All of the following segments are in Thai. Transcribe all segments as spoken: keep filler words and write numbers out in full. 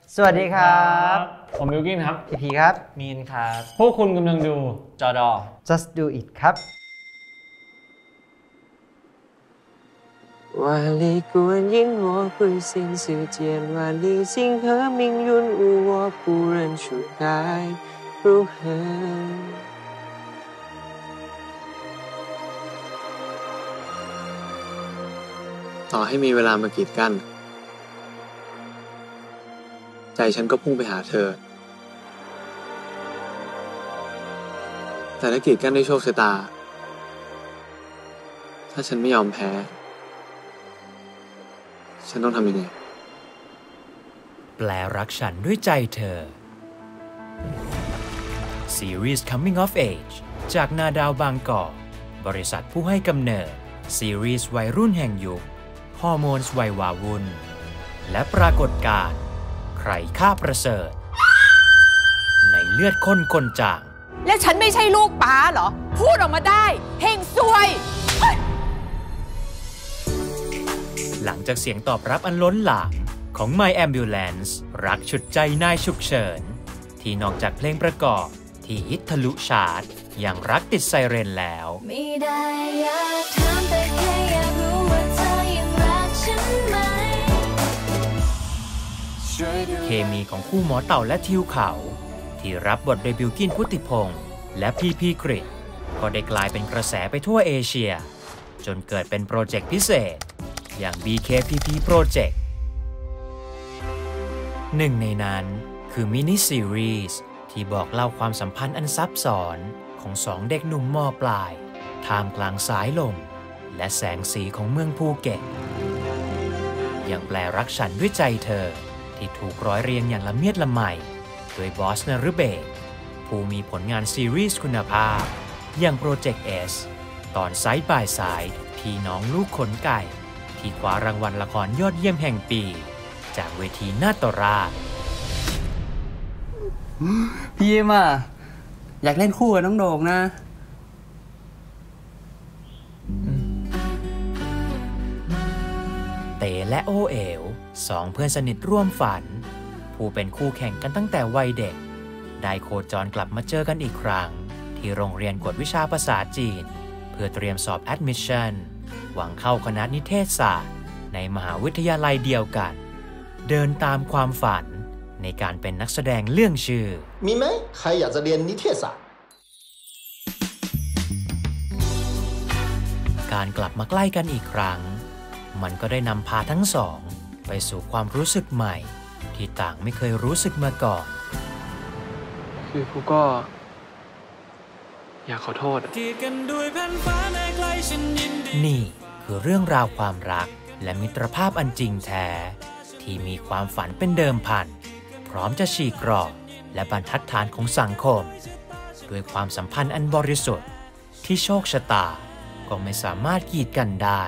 สวัสดีครับผมบิลกินครับพีพีครับมีนครับพวกคุณกำลังดูจอดอ just do it ครับ万里孤雁我会心似箭，万里星河命运无我不认出该如何。 ต่อให้มีเวลามากีดกั้นใจฉันก็พุ่งไปหาเธอแต่ถ้ากีดกั้นด้วยโชคชะตาถ้าฉันไม่ยอมแพ้ฉันต้องทำยังไงแปลรักฉันด้วยใจเธอซีรีส์ Coming of Age จากนาดาวบางกอกบริษัทผู้ให้กำเนิดซีรีส์วัยรุ่นแห่งยุคฮอร์โมนส์วัยวาวุ่นและปรากฏการณ์ใครฆ่าประเสริฐในเลือดข้นคนจางและฉันไม่ใช่ลูกป้าเหรอพูดออกมาได้เฮงซวยหลังจากเสียงตอบรับอันล้นหลามของ My Ambulance รักฉุดใจนายฉุกเฉินที่นอกจากเพลงประกอบที่ฮิตทะลุชาร์ตอย่างรักติดไซเรนแล้วไม่ได้อยากถามแต่แค่อยากรู้ว่าเธอยังรักฉันไหมเคมีของคู่หมอเต่าและทิวเขาที่รับบทโดยบิลกินพุทธิพงษ์และพีพีกฤษก็ได้กลายเป็นกระแสไปทั่วเอเชียจนเกิดเป็นโปรเจกต์พิเศษอย่าง บี เค พี พี Project หนึ่งในนั้นคือมินิซีรีส์ที่บอกเล่าความสัมพันธ์อันซับซ้อนของสองเด็กหนุ่มม.ปลายท่ามกลางสายลมและแสงสีของเมืองภูเก็ตอย่างแปลรักฉันด้วยใจเธอที่ถูกร้อยเรียงอย่างละเมียดละไมโดยบอสนฤเบศรผู้มีผลงานซีรีส์คุณภาพอย่างโปรเจกต์ S ตอนไซด์บายไซด์พี่น้องลูกขนไก่ที่คว้ารางวัลละครยอดเยี่ยมแห่งปีจากเวทีนาตราชพี่ยิมอ่ะอยากเล่นคู่กับน้องโด่งนะเต๋และโอเอ๋วสองเพื่อนสนิทร่วมฝันผู้เป็นคู่แข่งกันตั้งแต่วัยเด็กได้โคจรกลับมาเจอกันอีกครั้งที่โรงเรียนกวดวิชาภาษาจีนเพื่อเตรียมสอบ Admission หวังเข้าคณะนิเทศศาสตร์ในมหาวิทยาลัยเดียวกันเดินตามความฝันในการเป็นนักแสดงเรื่องชื่อมีไหมใครอยากจะเรียนนิเทศศาสตร์การกลับมาใกล้กันอีกครั้งมันก็ได้นำพาทั้งสองไปสู่ความรู้สึกใหม่ที่ต่างไม่เคยรู้สึกมาก่อนคือกูก็อยากขอโทษนี่คือเรื่องราวความรักและมิตรภาพอันจริงแท้ที่มีความฝันเป็นเดิมพันพร้อมจะฉีกกรอบและบรรทัดฐานของสังคมด้วยความสัมพันธ์อันบริสุทธิ์ที่โชคชะตาก็ไม่สามารถกีดกันได้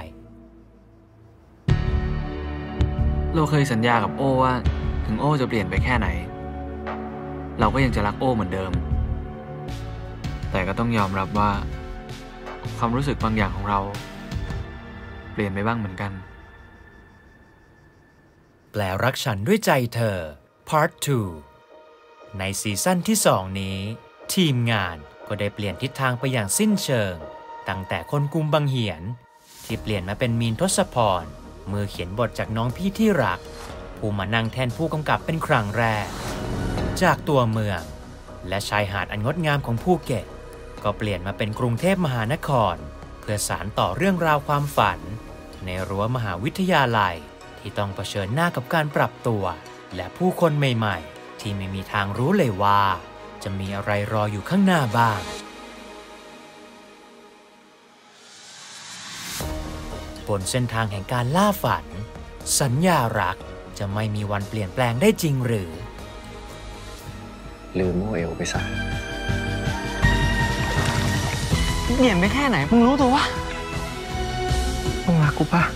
เราเคยสัญญากับโอ้ว่าถึงโอ้จะเปลี่ยนไปแค่ไหนเราก็ยังจะรักโอ้เหมือนเดิมแต่ก็ต้องยอมรับว่าความรู้สึกบางอย่างของเราเปลี่ยนไปบ้างเหมือนกันแปลรักฉันด้วยใจเธอ Part ทู ในซีซั่นที่สองนี้ทีมงานก็ได้เปลี่ยนทิศทางไปอย่างสิ้นเชิงตั้งแต่คนกลุ่มบังเหียนที่เปลี่ยนมาเป็นมีนทศพรมือเขียนบทจากน้องพี่ที่รักผู้มานั่งแทนผู้กำกับเป็นครั้งแรกจากตัวเมืองและชายหาดอันงดงามของภูเก็ตก็เปลี่ยนมาเป็นกรุงเทพมหานครเพื่อสานต่อเรื่องราวความฝันในรั้วมหาวิทยาลัยที่ต้องเผชิญหน้ากับการปรับตัวและผู้คนใหม่ๆที่ไม่มีทางรู้เลยว่าจะมีอะไรรออยู่ข้างหน้าบ้างบนเส้นทางแห่งการล่าฝันสัญญารักจะไม่มีวันเปลี่ยนแปลงได้จริงหรือลืมโมเอลไปซะเปลี่ยนไปแค่ไหนมึงรู้ตัววะมึงรักกูปะ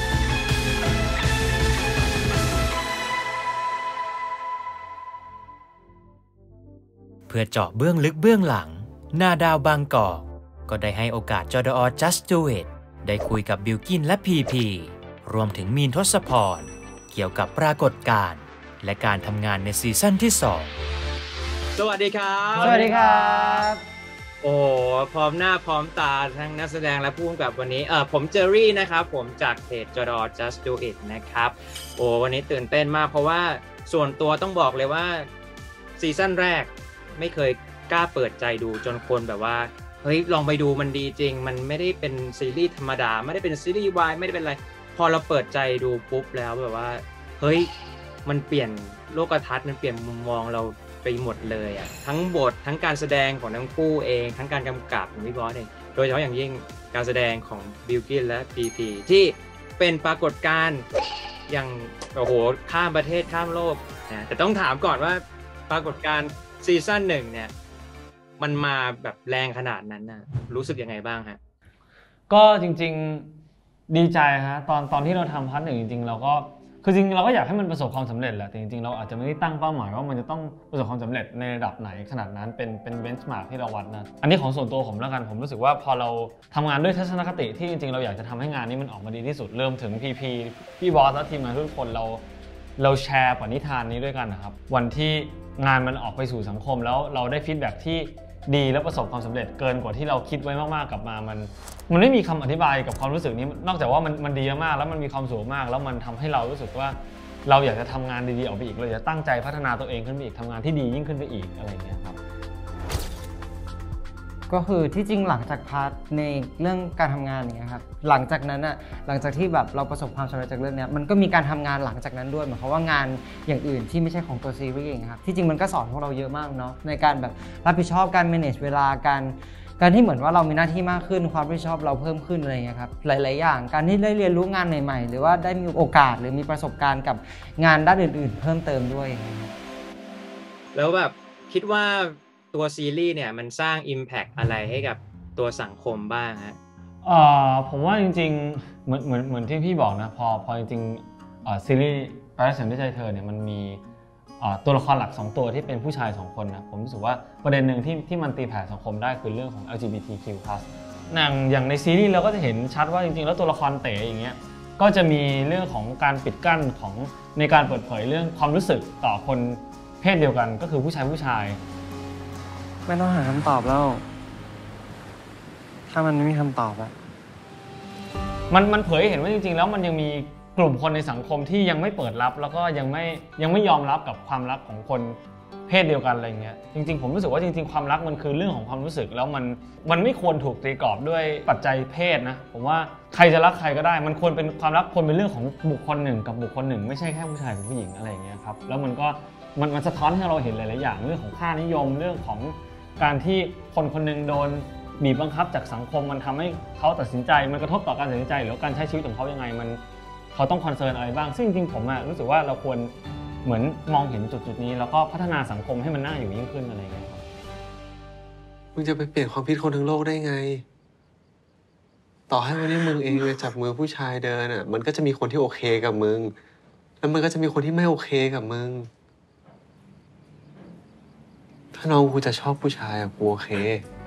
เพื่อเจาะเบื้องลึกเบื้องหลังนาดาวบางกอกก็ได้ให้โอกาสจอดอ Just Do It ได้คุยกับบิลกินและพีพีรวมถึงมีนทศพรเกี่ยวกับปรากฏการณ์และการทำงานในซีซั่นที่สองสวัสดีครับสวัสดีครับโอ้พร้อมหน้าพร้อมตาทั้งนักแสดงและผู้กำกับวันนี้เออผมเจอรี่นะครับผมจากเพจจดอ just do it นะครับโอ้วันนี้ตื่นเต้นมากเพราะว่าส่วนตัวต้องบอกเลยว่าซีซั่นแรกไม่เคยกล้าเปิดใจดูจนคนแบบว่าเฮ้ยลองไปดูมันดีจริงมันไม่ได้เป็นซีรีส์ธรรมดาไม่ได้เป็นซีรีส์วายไม่ได้เป็นอะไรพอเราเปิดใจดูปุ๊บแล้วแบบว่าเฮ้ยมันเปลี่ยนโลกทัศน์มันเปลี่ยนมุมมองเราไปหมดเลยอ่ะทั้งบททั้งการแสดงของทั้งคู่เองทั้งการกำกับของพี่บอสเองโดยเฉพาะอย่างยิ่งการแสดงของบิลกิ้นและพีพีที่เป็นปรากฏการณ์อย่างโอ้โหข้ามประเทศข้ามโลกนะแต่ต้องถามก่อนว่าปรากฏการณ์ซีซั่นหนึ่งเนี่ยมันมาแบบแรงขนาดนั้นนะรู้สึกยังไงบ้างฮะก็จริงๆดีใจฮะตอนตอนที่เราทำพาร์ทหนึ่งจริงๆเราก็คือจริงเราก็อยากให้มันประสบความสำเร็จแหละแต่จริงๆเราอาจจะไม่ได้ตั้งเป้าหมายว่ามันจะต้องประสบความสำเร็จในระดับไหนขนาดนั้นเป็นเป็นเบนช์มาร์กที่เราวัดนะอันนี้ของส่วนตัวผมแล้วกันผมรู้สึกว่าพอเราทำงานด้วยทัศนคติที่จริงๆเราอยากจะทำให้งานนี้มันออกมาดีที่สุดเริ่มถึงพีพีพี่บอสและทีมงานทุกคนเราเราแชร์ปณิธานนี้ด้วยกันนะครับวันที่งานมันออกไปสู่สังคมแล้วเราได้ฟีดแบ็กที่ดีและประสบความสำเร็จเกินกว่าที่เราคิดไว้มากๆกลับมามันมันไม่มีคำอธิบายกับความรู้สึกนี้นอกจากว่ามันมันดีมากแล้วมันมีความสุขมากแล้วมันทำให้เรารู้สึกว่าเราอยากจะทำงานดีๆออกไปอีกเราอยากจะตั้งใจพัฒนาตัวเองขึ้นไปอีกทำงานที่ดียิ่งขึ้นไปอีกอะไรอย่างเงี้ยครับก็คือที่จริงหลังจากพาร์ทในเรื่องการทำงานอย่างเงี้ยครับหลังจากนั้นอ่ะหลังจากที่แบบเราประสบความสำเร็จจากเรื่องนี้มันก็มีการทำงานหลังจากนั้นด้วยหมายความว่างานอย่างอื่นที่ไม่ใช่ของตัวซีรีส์เองครับที่จริงมันก็สอนพวกเราเยอะมากเนาะในการแบบรับผิดชอบการ manage เวลาการการที่เหมือนว่าเรามีหน้าที่มากขึ้นความรับผิดชอบเราเพิ่มขึ้นอะไรเงี้ยครับหลายๆอย่างการที่ได้เรียนรู้งานใหม่ๆหรือว่าได้มีโอกาสหรือมีประสบการณ์กับงานด้านอื่นๆเพิ่มเติมด้วยแล้วแบบคิดว่าตัวซีรีส์เนี่ยมันสร้าง impact อะไรให้กับตัวสังคมบ้างฮะเอ่อผมว่าจริงๆเหมือนเหมือนเหมือนที่พี่บอกนะพอพอจริงๆเอ่อซีรีส์แปลฉันด้วยใจเธอเนี่ยมันมีตัวละครหลักสองตัวที่เป็นผู้ชายสองคนนะผมรู้สึกว่าประเด็นหนึ่งที่ที่มันตีแผ่สังคมได้คือเรื่องของ แอล จี บี ที คิว พลัส อย่างอย่างในซีรีส์เราก็จะเห็นชัดว่าจริงๆแล้วตัวละครเต๋อย่างเงี้ยก็จะมีเรื่องของการปิดกั้นของในการเปิดเผยเรื่องความรู้สึกต่อคนเพศเดียวกันก็คือผู้ชายผู้ชายไม่ต้องหาคำตอบแล้วถ้ามันไม่มีคำตอบอะมันมันเผยเห็นว่าจริงๆแล้วมันยังมีกลุ่มคนในสังคมที่ยังไม่เปิดรับแล้วก็ยังไม่ยังไม่ยอมรับกับความรักของคนเพศเดียวกันอะไรเงี้ยจริงๆผมรู้สึกว่าจริงๆความรักมันคือเรื่องของความรู้สึกแล้วมันมันไม่ควรถูกตีกรอบด้วยปัจจัยเพศนะผมว่าใครจะรักใครก็ได้มันควรเป็นความรักควรเป็นเรื่องของบุคคลหนึ่งกับบุคคลหนึ่งไม่ใช่แค่ผู้ชายกับผู้หญิงอะไรเงี้ยครับแล้วมันก็มันมันสะท้อนให้เราเห็นหลายๆอย่างเรื่องของค่านิยมเรื่องของการที่คนคนนึงโดนบีบบังคับจากสังคมมันทำให้เขาตัดสินใจมันกระทบต่อการตัดสินใจหรือการใช้ชีวิตของเขายังไงมันเขาต้องคอนเซิร์นอะไรบ้างซึ่งจริงๆผมอะรู้สึกว่าเราควรเหมือนมองเห็นจุดๆนี้แล้วก็พัฒนาสังคมให้มันน่าอยู่ยิ่งขึ้นอะไรเงี้ยครับมึงจะไปเปลี่ยนความคิดคนทั้งโลกได้ไงต่อให้วันนี้มึงเองจับมือผู้ชายเดินอะมันก็จะมีคนที่โอเคกับมึงแล้วมันก็จะมีคนที่ไม่โอเคกับมึงถ้าน้องกูจะชอบผู้ชายอะกูโอเค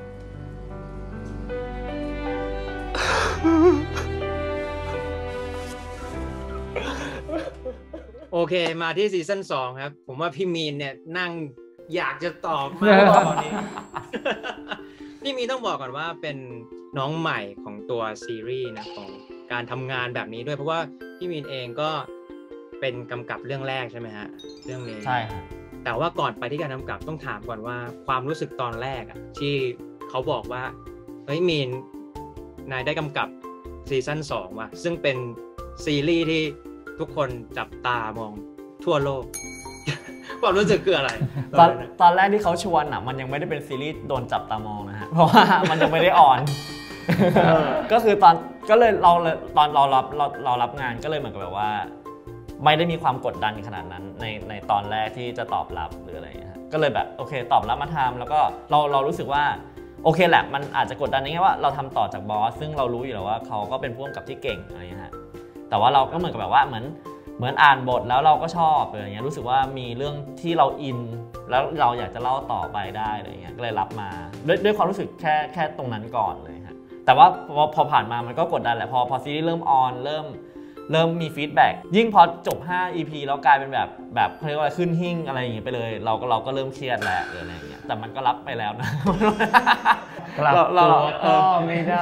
โอเคมาที่ซีซั่นสองครับผมว่าพี่มีนเนี่ยนั่งอยากจะตอบมากตอนนี้ พี่มีนต้องบอกก่อนว่าเป็นน้องใหม่ของตัวซีรีส์นะของการทำงานแบบนี้ด้วยเพราะว่าพี่มีนเองก็เป็นกำกับเรื่องแรกใช่ไหมฮะเรื่องนี้ใช่ครับแต่ว่าก่อนไปที่การกำกับต้องถามก่อนว่าความรู้สึกตอนแรกอะที่เขาบอกว่าเฮ้ยมีนนายได้กำกับซีซั่นสองว่ะซึ่งเป็นซีรีส์ที่ทุกคนจับตามองทั่วโลก ความรู้สึกคืออะไรตอนตอนแรกที่เขาชวนอ่ะมันยังไม่ได้เป็นซีรีส์โดนจับตามองนะฮะเพราะว่ามันยังไม่ได้ออน ก็คือตอนก็เลยเราตอนเรารับเราเรารับงานก็เลยเหมือนกับแบบว่าไม่ได้มีความกดดันขนาดนั้นในในตอนแรกที่จะตอบรับหรืออะไรอย่างเงี้ยก็เลยแบบโอเคตอบรับมาทำแล้วก็เราเรารู้สึกว่าโอเคแหละมันอาจจะกดดันในแง่ว่าเราทำต่อจากบอสซึ่งเรารู้อยู่แล้วว่าเขาก็เป็นผู้กำกับที่เก่งอะไรอย่างเงี้ยแต่ว่าเราก็เหมือนกับแบบว่าเหมือนเหมือนอ่านบทแล้วเราก็ชอบอะไรอย่างเงี้ยรู้สึกว่ามีเรื่องที่เราอินแล้วเราอยากจะเล่าต่อไปได้อะไรอย่างเงี้ยก็เลยรับมาด้วยด้วยความรู้สึกแค่แค่ตรงนั้นก่อนเลยฮะแต่ว่าพอพอผ่านมามันก็กดดันแหละพอพอซีรีส์เริ่มออนเริ่มเริ่มมีฟีดแบ็กยิ่งพอจบห้า อี พี แล้วกลายเป็นแบบแบบเขาเรียกว่าขึ้นหิ้งอะไรอย่างเงี้ยไปเลยเราก็เราก็เริ่มเครียดแล้วหรืออะไรอย่างเงี้ยแต่มันก็รับไปแล้วนะกลับตัวก็ไม่ได้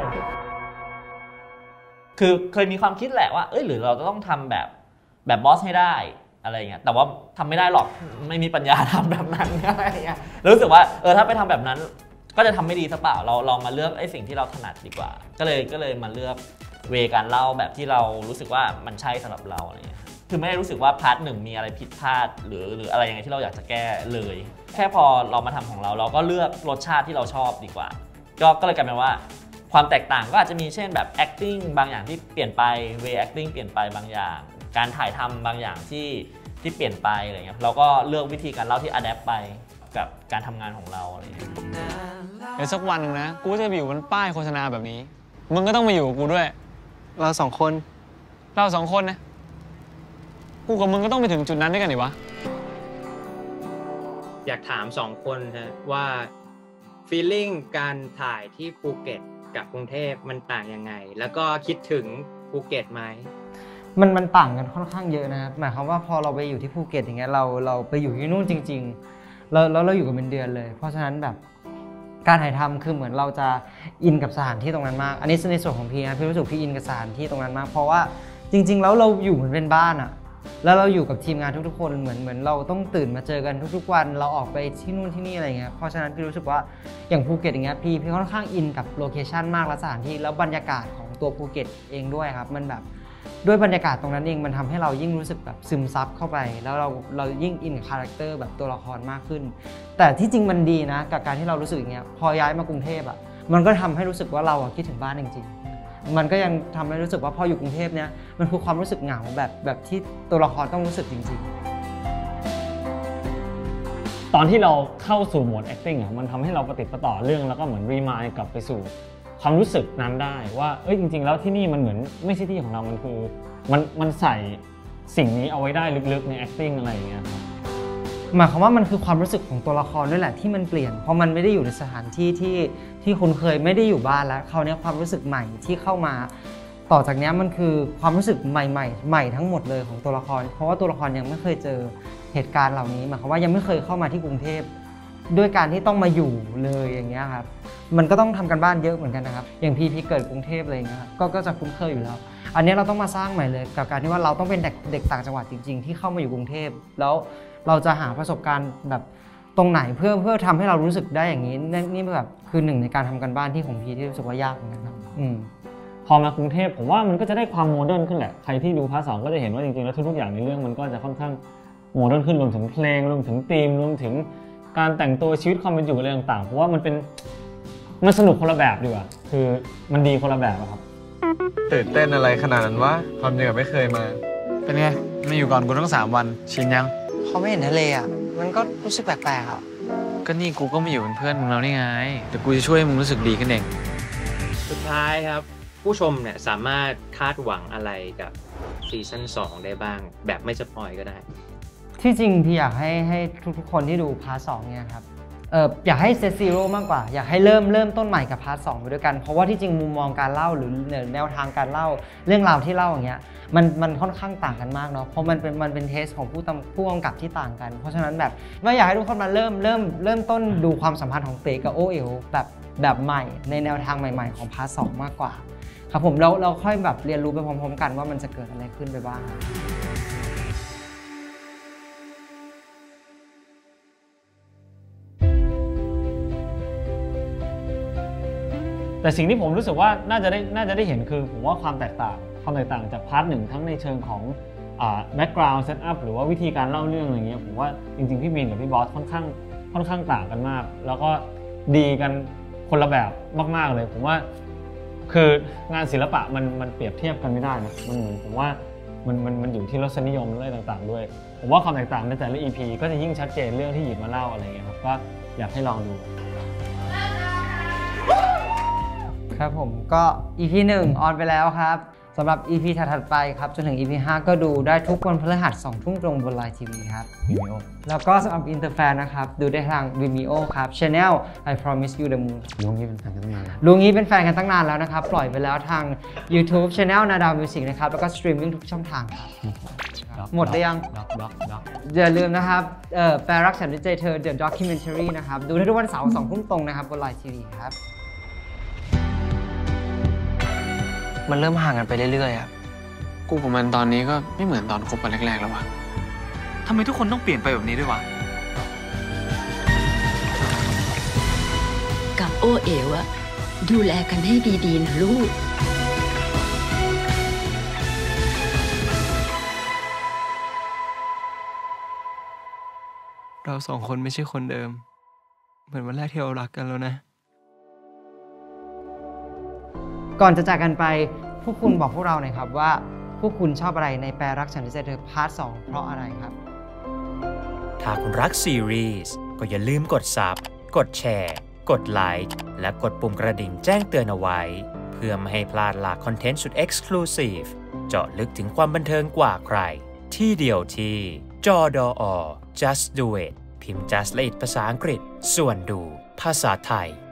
คือเคยมีความคิดแหละว่าเอ้ยหรือเราจะต้องทำแบบแบบบอสให้ได้อะไรเงี้ยแต่ว่าทำไม่ได้หรอกไม่มีปัญญาทำแบบนั้นอะไรเงี้ยรู้สึกว่าเออถ้าไปทำแบบนั้นก็จะทำไม่ดีซะเปล่าเราเรามาเลือกไอ้สิ่งที่เราถนัดดีกว่าก็เลยก็เลยมาเลือกเวการเล่าแบบที่เรารู้สึกว่ามันใช่สำหรับเราอะไรเงี้ยคือไม่ได้รู้สึกว่าพาร์ทหนึ่งมีอะไรผิดพลาดหรือหรืออะไรยังไงที่เราอยากจะแก้เลยแค่พอเรามาทำของเราเราก็เลือกรสชาติที่เราชอบดีกว่าก็ก็เลยกลายเป็นว่าความแตกต่างก็อาจจะมีเช่นแบบ acting บางอย่างที่เปลี่ยนไป way acting เปลี่ยนไปบางอย่างการถ่ายทำบางอย่างที่ที่เปลี่ยนไปอะไรเงี้ยเราก็เลือกวิธีการเล่าที่ adapt ไปกับการทำงานของเราอะไรเงี้ยเดี๋ยวสักวันนึงนะกูจะไปอยู่บนป้ายโฆษณาแบบนี้มึงก็ต้องมาอยู่กับกูด้วยเราสองคนเราสองคนนะกูกับมึงก็ต้องไปถึงจุดนั้นด้วยกันดิวะอยากถามสองคนฮะว่า feeling การถ่ายที่ภูเก็ตกับกรุงเทพมันต่างยังไงแล้วก็คิดถึงภูเก็ตไหมมันมันต่างกันค่อนข้างเยอะนะครับหมายความว่าพอเราไปอยู่ที่ภูเก็ตอย่างเงี้ยเราเราไปอยู่ที่นู่นจริงๆแล้วแล้วเราอยู่กันเป็นเดือนเลยเพราะฉะนั้นแบบการถ่ายทำคือเหมือนเราจะอินกับสถานที่ตรงนั้นมากอันนี้ในส่วนของพี่นะพี่รู้สึกพี่อินกับสถานที่ตรงนั้นมากเพราะว่าจริงๆแล้วเราอยู่เหมือนเป็นบ้านอะแล้วเราอยู่กับทีมงานทุกๆคนเหมือนเหมือนเราต้องตื่นมาเจอกันทุกๆวันเราออกไปที่นู่นที่นี่อะไรเงี้ยเพราะฉะนั้นพี่รู้สึกว่าอย่างภูเก็ตอย่างเงี้ยพี่พี่ค่อนข้างอินกับโลเคชั่นมากและสถานที่แล้วบรรยากาศของตัวภูเก็ตเองด้วยครับมันแบบด้วยบรรยากาศตรงนั้นเองมันทำให้เรายิ่งรู้สึกแบบซึมซับเข้าไปแล้วเราเรายิ่งอินกับคาแรคเตอร์แบบตัวละครมากขึ้นแต่ที่จริงมันดีนะกับการที่เรารู้สึกอย่างเงี้ยพอย้ายมากรุงเทพอ่ะมันก็ทำให้รู้สึกว่าเราคิดถึงบ้านจริงๆมันก็ยังทำให้รู้สึกว่าพออยู่กรุงเทพเนี้ยมันคือความรู้สึกเหงาแบบแบบที่ตัวละครต้องรู้สึกจริงๆตอนที่เราเข้าสู่โหมด acting อ่ะมันทำให้เราปฏิติดต่อเรื่องแล้วก็เหมือนรีมายด์กลับไปสู่ความรู้สึกนั้นได้ว่าเอ้ยจริงๆแล้วที่นี่มันเหมือนไม่ใช่ที่ของเรามันคือมันมันใส่สิ่งนี้เอาไว้ได้ลึกๆใน acting อะไรอย่างเงี้ยครับหมายความว่ามันคือความรู้สึกของตัวละครด้วยแหละที่มันเปลี่ยนเพราะมันไม่ได้อยู่ในสถานที่ที่ที่คุณเคยไม่ได้อยู่บ้านแล้วคราวนี้ความรู้สึกใหม่ที่เข้ามาต่อจากนี้มันคือความรู้สึกใหม่ๆใหม่ทั้งหมดเลยของตัวละครเพราะว่าตัวละครยังไม่เคยเจอเหตุการณ์เหล่านี้หมายความว่ายังไม่เคยเข้ามาที่กรุงเทพด้วยการที่ต้องมาอยู่เลยอย่างเงี้ยครับมันก็ต้องทำกันบ้านเยอะเหมือนกันนะครับอย่างพี่พี่เกิดกรุงเทพอะไรอย่างเงี้ยก็ก็จะคุ้นเคยอยู่แล้วอันนี้เราต้องมาสร้างใหม่เลยกับการที่ว่าเราต้องเป็นเด็กเด็กต่างจังหวัดจริงๆที่เข้ามาอยู่กรุงเทพแล้วเราจะหาประสบการณ์แบบตรงไหนเพื่อเพื่อทำให้เรารู้สึกได้อย่างนี้นี่แบบคือหนึ่งในการทำกันบ้านที่ของพี่ที่รู้สึกว่ายากเหมือนกันครับอืมพอมากรุงเทพผมว่ามันก็จะได้ความโมเดิร์นขึ้นแหละใครที่ดูพาร์ทสองก็จะเห็นว่าจริงๆแล้วทุกๆอย่างในเรื่องมันก็จะค่อนข้างโมเดิร์นขึ้นรวมถึงเพลงรวมถึงธีมรวมถึงการแต่งตัวชีวิตความเป็นอยู่อะไรต่างๆเพราะว่ามันเป็นมันสนุกคนละแบบดีกว่าคือมันดีคนละแบบครับตื่นเต้นอะไรขนาดนั้นวะความจริงไม่เคยมาเป็นไงมาอยู่ก่อนกูตั้งสามวันชินยังพอไม่เห็นทะเลอ่ะมันก็รู้สึกแปลกๆอ่ะก็นี่กูก็มาอยู่เป็นเพื่อนมึงแล้วนี่ไงแต่กูจะช่วยให้มึงรู้สึกดีขึ้นเองสุดท้ายครับผู้ชมเนี่ยสามารถคาดหวังอะไรกับซีซั่นสองได้บ้างแบบไม่สปอยก็ได้ที่จริงพี่อยากให้ให้ทุกๆคนที่ดูพาร์ทสองเนี่ยครับเอออยากให้เซตซีโร่มากกว่าอยากให้เริ่มเริ่มต้นใหม่กับพาร์ทสองไปด้วยกันเพราะว่าที่จริงมุมมองการเล่าหรือแนวทางการเล่าเรื่องราวที่เล่าอย่างเงี้ยมันมันค่อนข้างต่างกันมากเนาะเพราะมันเป็นมันเป็นเทสของผู้ผู้กำกับที่ต่างกันเพราะฉะนั้นแบบไม่อยากให้ทุกคนมาเริ่มเริ่มเริ่มต้นดูความสัมพันธ์ของเต๋กับโอเอ๋วแบบแบบใหม่ในแนวทางใหม่ๆของพาร์ทสองมากกว่าครับผมเราเราค่อยแบบเรียนรู้ไปพร้อมๆกันว่ามันจะเกิดอะไรขึ้นไปบ้างแต่สิ่งที่ผมรู้สึกว่าน่าจะได้น่าจะได้เห็นคือผมว่าความแตกต่างความแตกต่างจากพาร์ทหนึ่งทั้งในเชิงของแบ็กกราวด์เซตอัพหรือว่าวิธีการเล่าเรื่องอะไรเงี้ยผมว่าจริงๆพี่บีนกับพี่บอสค่อนข้างค่อนข้างต่างกันมากแล้วก็ดีกันคนละแบบมากๆเลยผมว่าคืองานศิลปะมันมันเปรียบเทียบกันไม่ได้นะมันเหมือนผมว่ามันมันมันอยู่ที่รสนิยมอะไรต่างๆด้วยผมว่าความแตกต่างในแต่ละ อี พี ก็จะยิ่งชัดเจนเรื่องที่หยิบมาเล่าอะไรเงี้ยครับก็อยากให้ลองดูครับผมก็ อี พี หนึ่งออนไปแล้วครับสำหรับ อี พี ถัดๆไปครับจนถึง อี พี ห้าก็ดูได้ทุกวันพฤหัสสองทุ่มตรงบน ไลน์ ที วี ครับ Vimeo แล้วก็สำหรับอินเตอร์แฟนนะครับดูได้ทาง Vimeo ครับ Channel I Promise You the Moon ลุงนี้เป็นแฟนกันตั้งนานแล้วลุงนี้เป็นแฟนกันตั้งนานแล้วนะครับปล่อยไปแล้วทาง YouTube Channel นาดาวมิวสิกนะครับแล้วก็สตรีมมิ่งทุกช่องทางครับหมดหรือยังด็อกด็อกด็อกอย่าลืมนะครับเอ่อแปลรักฉันด้วยใจเธอ The Documentary นะครับดูได้ทุกวันเสาร์สองทุ่มตรงนะครับบน ไลน์ ที วี ครับมันเริ่มห่างกันไปเรื่อยๆอะกูกับมันตอนนี้ก็ไม่เหมือนตอนคบกันแรกๆแล้ววะทำไมทุกคนต้องเปลี่ยนไปแบบนี้ด้วยวะกับโอเอ๋วอะดูแลกันให้ดีๆนะลูกเราสองคนไม่ใช่คนเดิมเหมือนวันแรกที่เรารักกันแล้วนะก่อนจะจากกันไปพวกคุณบอกพวกเราหน่อยครับว่าพวกคุณชอบอะไรในแปลรักฉันด้วยใจเธอพาร์ทสองเพราะอะไรครับถ้าคุณรักซีรีส์ก็อย่าลืมกด ซับ กดแชร์ กดไลค์และกดปุ่มกระดิ่งแจ้งเตือนเอาไว้ เพื่อไม่ให้พลาดหลากคอนเทนต์สุด Exclusive เจาะลึกถึงความบันเทิงกว่าใคร ที่เดียวที่จอ ดอ Just Do It พิมพ์ Just และ It ภาษาอังกฤษส่วนดูภาษาไทย